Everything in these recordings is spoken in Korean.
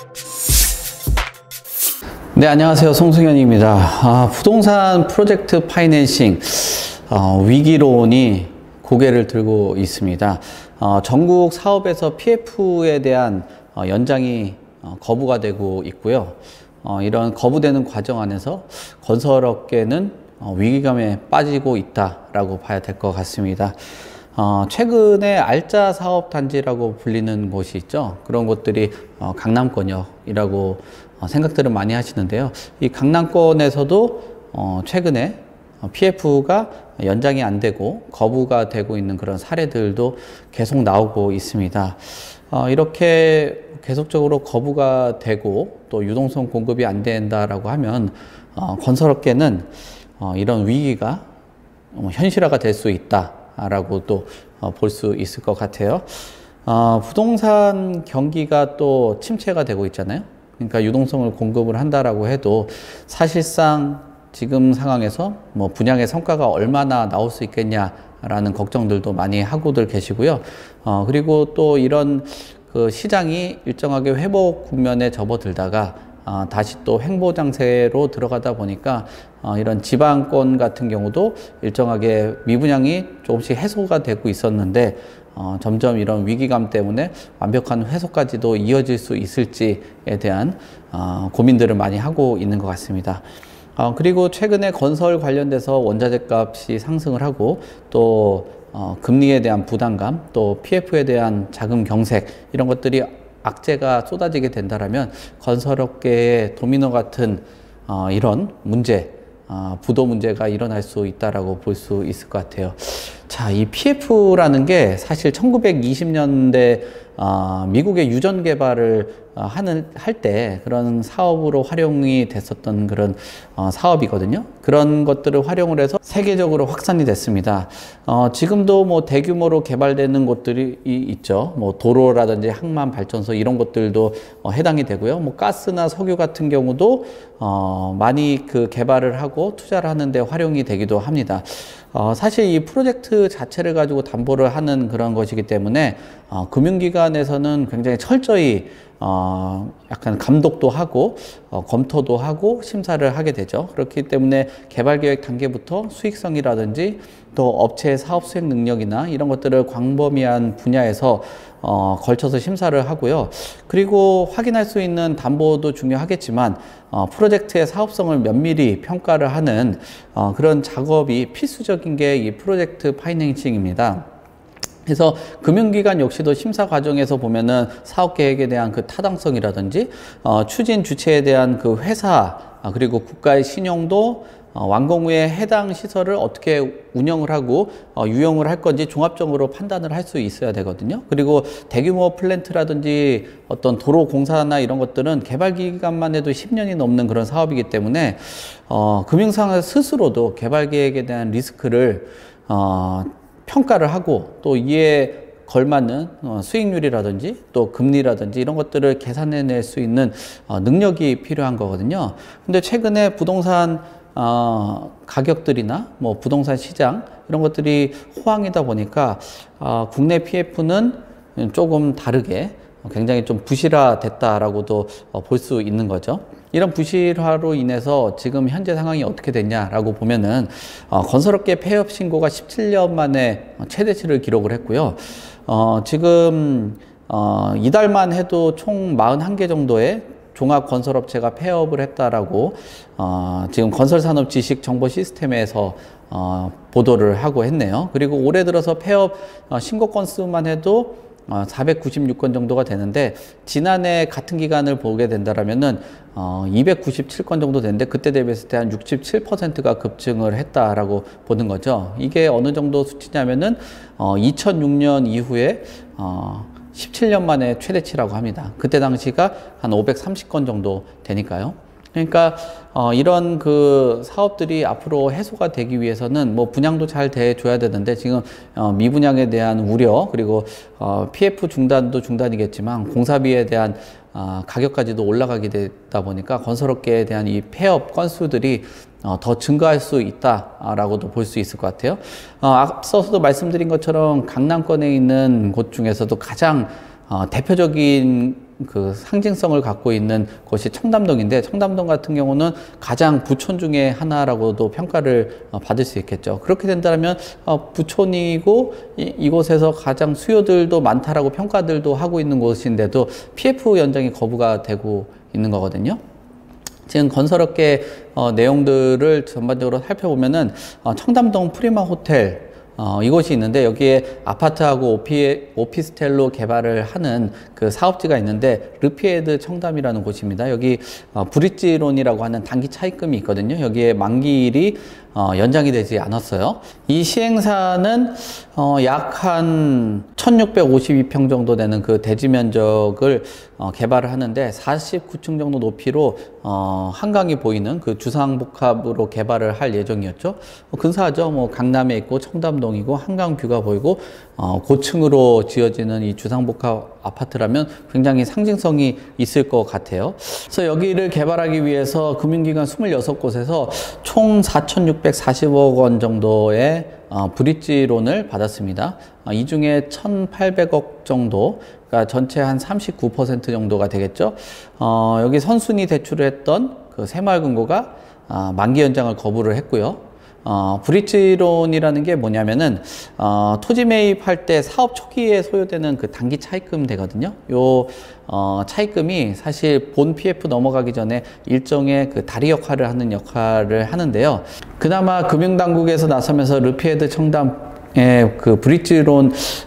네, 안녕하세요. 송승현입니다. 부동산 프로젝트 파이낸싱 위기론이 고개를 들고 있습니다. 전국 사업에서 PF에 대한 연장이 거부가 되고 있고요. 이런 거부되는 과정 안에서 건설업계는 위기감에 빠지고 있다라고 봐야 될 것 같습니다. 최근에 알짜 사업 단지라고 불리는 곳이 있죠. 그런 곳들이 강남권역이라고 생각들을 많이 하시는데요. 이 강남권에서도 최근에 PF가 연장이 안 되고 거부가 되고 있는 그런 사례들도 계속 나오고 있습니다. 이렇게 계속적으로 거부가 되고 또 유동성 공급이 안 된다라고 하면 건설업계는 이런 위기가 현실화가 될 수 있다라고 또 볼 수 있을 것 같아요. 부동산 경기가 또 침체가 되고 있잖아요. 그러니까 유동성을 공급을 한다라고 해도 사실상 지금 상황에서 뭐 분양의 성과가 얼마나 나올 수 있겠냐라는 걱정들도 많이 하고들 계시고요. 그리고 또 이런 그 시장이 일정하게 회복 국면에 접어들다가 다시 또 횡보장세로 들어가다 보니까 이런 지방권 같은 경우도 일정하게 미분양이 조금씩 해소가 되고 있었는데 점점 이런 위기감 때문에 완벽한 회수까지도 이어질 수 있을지에 대한 고민들을 많이 하고 있는 것 같습니다. 그리고 최근에 건설 관련돼서 원자재 값이 상승을 하고 또 금리에 대한 부담감, 또 PF에 대한 자금 경색 이런 것들이 악재가 쏟아지게 된다면 건설업계의 도미노 같은 이런 문제, 부도 문제가 일어날 수 있다라고 볼 수 있을 것 같아요. 자, 이 PF라는 게 사실 1920년대 미국의 유전 개발을 할 때 그런 사업으로 활용이 됐었던 그런 사업이거든요. 그런 것들을 활용을 해서 세계적으로 확산이 됐습니다. 지금도 뭐 대규모로 개발되는 곳들이 있죠. 뭐 도로라든지 항만 발전소 이런 것들도 해당이 되고요. 뭐 가스나 석유 같은 경우도 많이 그 개발을 하고 투자를 하는데 활용이 되기도 합니다. 사실 이 프로젝트 자체를 가지고 담보를 하는 그런 것이기 때문에 금융기관에서는 굉장히 철저히 약간 감독도 하고 검토도 하고 심사를 하게 되죠. 그렇기 때문에 개발계획 단계부터 수익성이라든지 또 업체의 사업 수행 능력이나 이런 것들을 광범위한 분야에서 걸쳐서 심사를 하고요. 그리고 확인할 수 있는 담보도 중요하겠지만 프로젝트의 사업성을 면밀히 평가를 하는 그런 작업이 필수적인 게 이 프로젝트 파이낸싱입니다. 그래서 금융기관 역시도 심사 과정에서 보면은 사업 계획에 대한 그 타당성이라든지 추진 주체에 대한 그 회사 그리고 국가의 신용도 완공 후에 해당 시설을 어떻게 운영을 하고 유용을 할 건지 종합적으로 판단을 할 수 있어야 되거든요. 그리고 대규모 플랜트라든지 어떤 도로 공사나 이런 것들은 개발 기간만 해도 10년이 넘는 그런 사업이기 때문에 금융상에서 스스로도 개발 계획에 대한 리스크를 평가를 하고 또 이에 걸맞는 수익률이라든지 또 금리라든지 이런 것들을 계산해낼 수 있는 능력이 필요한 거거든요. 근데 최근에 부동산 가격들이나 뭐 부동산 시장 이런 것들이 호황이다 보니까 국내 PF는 조금 다르게 굉장히 좀 부실화됐다라고도 볼 수 있는 거죠. 이런 부실화로 인해서 지금 현재 상황이 어떻게 됐냐라고 보면은 건설업계 폐업 신고가 17년 만에 최대치를 기록을 했고요. 지금 이달만 해도 총 41개 정도의 종합건설업체가 폐업을 했다라고 지금 건설산업지식정보시스템에서 보도를 하고 했네요. 그리고 올해 들어서 폐업 신고 건수만 해도 496건 정도가 되는데 지난해 같은 기간을 보게 된다라면은 297건 정도 되는데 그때 대비했을 때 한 67%가 급증을 했다라고 보는 거죠. 이게 어느 정도 수치냐면은 2006년 이후에 17년 만에 최대치라고 합니다. 그때 당시가 한 530건 정도 되니까요. 그러니까 이런 그 사업들이 앞으로 해소가 되기 위해서는 뭐 분양도 잘 돼줘야 되는데 지금 미분양에 대한 우려 그리고 PF 중단도 중단이겠지만 공사비에 대한 가격까지도 올라가게 되다 보니까 건설업계에 대한 이 폐업 건수들이 더 증가할 수 있다라고도 볼 수 있을 것 같아요. 앞서서도 말씀드린 것처럼 강남권에 있는 곳 중에서도 가장 대표적인 그 상징성을 갖고 있는 곳이 청담동인데, 청담동 같은 경우는 가장 부촌 중에 하나라고도 평가를 받을 수 있겠죠. 그렇게 된다면 부촌이고 이곳에서 가장 수요들도 많다라고 평가들도 하고 있는 곳인데도 PF 연장이 거부가 되고 있는 거거든요. 지금 건설업계 내용들을 전반적으로 살펴보면은 청담동 프리마 호텔 이곳이 있는데, 여기에 아파트하고 오피스텔로 개발을 하는 그 사업지가 있는데, 르피에드 청담이라는 곳입니다. 여기 브릿지론이라고 하는 단기 차입금이 있거든요. 여기에 만기일이 연장이 되지 않았어요. 이 시행사는 약 한 1652평 정도 되는 그 대지 면적을 개발을 하는데, 49층 정도 높이로 한강이 보이는 그 주상복합으로 개발을 할 예정이었죠. 근사하죠. 뭐 강남에 있고 청담동이고 한강 뷰가 보이고 고층으로 지어지는 이 주상복합 아파트라면 굉장히 상징성이 있을 것 같아요. 그래서 여기를 개발하기 위해서 금융기관 26곳에서 총 4,640억 원 정도의 브릿지론을 받았습니다. 이 중에 1,800억 정도, 그러니까 전체 한 39% 정도가 되겠죠. 여기 선순위 대출을 했던 그 새마을금고가 만기 연장을 거부를 했고요. 브릿지론이라는 게 뭐냐면은 토지 매입할 때 사업 초기에 소요되는 그 단기 차입금 되거든요. 요 차입금이 사실 본 PF 넘어가기 전에 일종의 그 다리 역할을 하는데요. 그나마 금융당국에서 나서면서 르피에드 청담의 그 브릿지론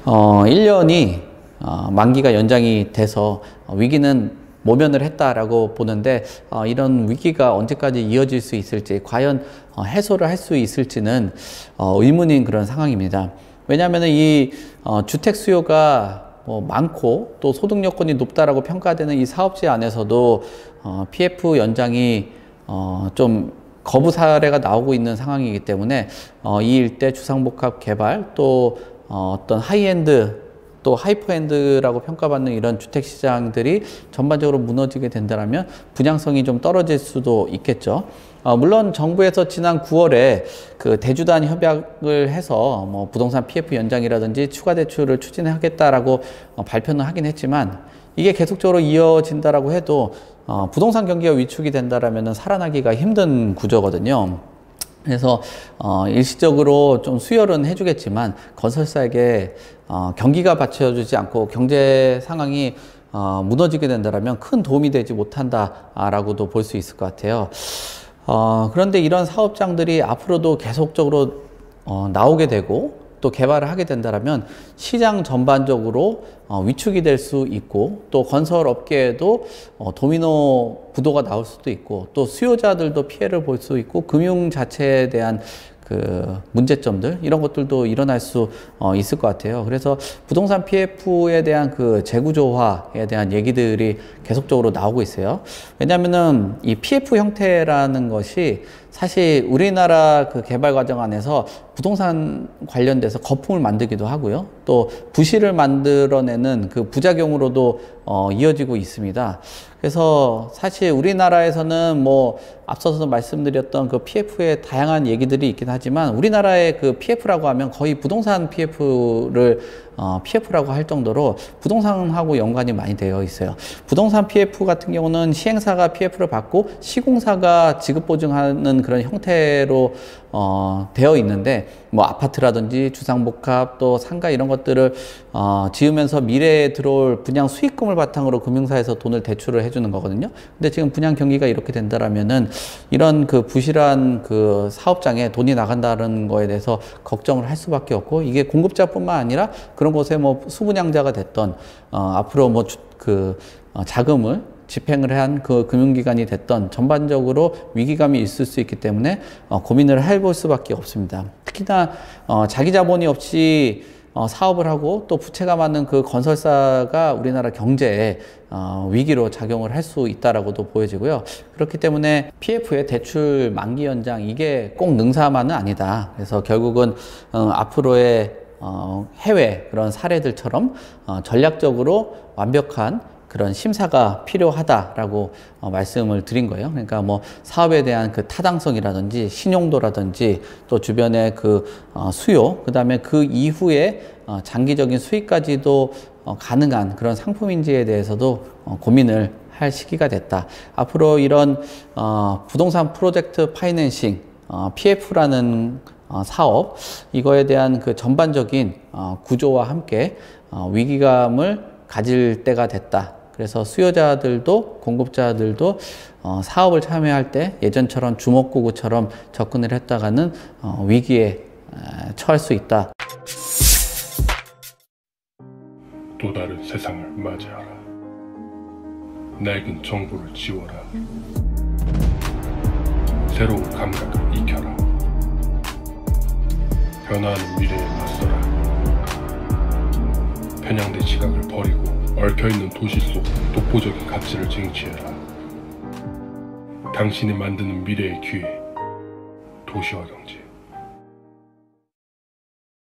1년이 만기가 연장이 돼서 위기는 모면을 했다라고 보는데, 이런 위기가 언제까지 이어질 수 있을지, 과연 해소를 할 수 있을지는 의문인 그런 상황입니다. 왜냐하면 이 주택 수요가 많고 또 소득 여건이 높다라고 평가되는 이 사업지 안에서도 PF 연장이 좀 거부 사례가 나오고 있는 상황이기 때문에 이 일대 주상복합 개발, 또 어떤 하이엔드 또 하이퍼엔드라고 평가받는 이런 주택시장들이 전반적으로 무너지게 된다면 분양성이 좀 떨어질 수도 있겠죠. 물론 정부에서 지난 9월에 그 대주단 협약을 해서 뭐 부동산 PF 연장이라든지 추가 대출을 추진하겠다라고 발표는 하긴 했지만, 이게 계속적으로 이어진다라고 해도 부동산 경기가 위축이 된다라면 살아나기가 힘든 구조거든요. 그래서 일시적으로 좀 수혈은 해주겠지만, 건설사에게 경기가 받쳐주지 않고 경제 상황이 무너지게 된다면 큰 도움이 되지 못한다라고도 볼 수 있을 것 같아요. 그런데 이런 사업장들이 앞으로도 계속적으로 나오게 되고 또 개발을 하게 된다면 시장 전반적으로 위축이 될 수 있고, 또 건설 업계에도 도미노 부도가 나올 수도 있고, 또 수요자들도 피해를 볼 수 있고, 금융 자체에 대한 그 문제점들, 이런 것들도 일어날 수 있을 것 같아요. 그래서 부동산 PF에 대한 그 재구조화에 대한 얘기들이 계속적으로 나오고 있어요. 왜냐하면은 이 PF 형태라는 것이 사실 우리나라 그 개발 과정 안에서 부동산 관련돼서 거품을 만들기도 하고요. 또 부실을 만들어내는 그 부작용으로도 이어지고 있습니다. 그래서 사실 우리나라에서는 뭐 앞서서 말씀드렸던 그 PF의 다양한 얘기들이 있긴 하지만, 우리나라의 그 PF라고 하면 거의 부동산 PF를 PF라고 할 정도로 부동산하고 연관이 많이 되어 있어요. 부동산 PF 같은 경우는 시행사가 PF를 받고 시공사가 지급 보증하는 그런 형태로 되어 있는데, 뭐 아파트라든지 주상복합 또 상가 이런 것들을 지으면서 미래에 들어올 분양 수익금을 바탕으로 금융사에서 돈을 대출을 해주는 거거든요. 근데 지금 분양 경기가 이렇게 된다라면은 이런 그 부실한 그 사업장에 돈이 나간다는 거에 대해서 걱정을 할 수밖에 없고, 이게 공급자뿐만 아니라 그런 곳에 뭐 수분양자가 됐던 앞으로 뭐 그 자금을 집행을 한 그 금융기관이 됐던 전반적으로 위기감이 있을 수 있기 때문에 고민을 해볼 수밖에 없습니다. 특히나 자기 자본이 없이 사업을 하고 또 부채가 많은 그 건설사가 우리나라 경제에 위기로 작용을 할 수 있다라고도 보여지고요. 그렇기 때문에 PF의 대출 만기 연장, 이게 꼭 능사만은 아니다. 그래서 결국은 앞으로의 해외 그런 사례들처럼 전략적으로 완벽한 그런 심사가 필요하다라고 말씀을 드린 거예요. 그러니까 뭐 사업에 대한 그 타당성이라든지 신용도라든지 또 주변의 그 수요, 그 다음에 그 이후에 장기적인 수익까지도 가능한 그런 상품인지에 대해서도 고민을 할 시기가 됐다. 앞으로 이런 부동산 프로젝트 파이낸싱, PF라는 사업, 이거에 대한 그 전반적인 구조와 함께 위기감을 가질 때가 됐다. 그래서 수요자들도 공급자들도 사업을 참여할 때 예전처럼 주먹구구처럼 접근을 했다가는 위기에 처할 수 있다. 또 다른 세상을 맞이하라. 낡은 정보를 지워라. 새로운 감각을 익혀라. 변화하는 미래에 맞서라. 편향된 시각을 버리고 얽혀있는 도시 속 독보적인 가치를 쟁취해라. 당신이 만드는 미래의 기회, 도시화 경제.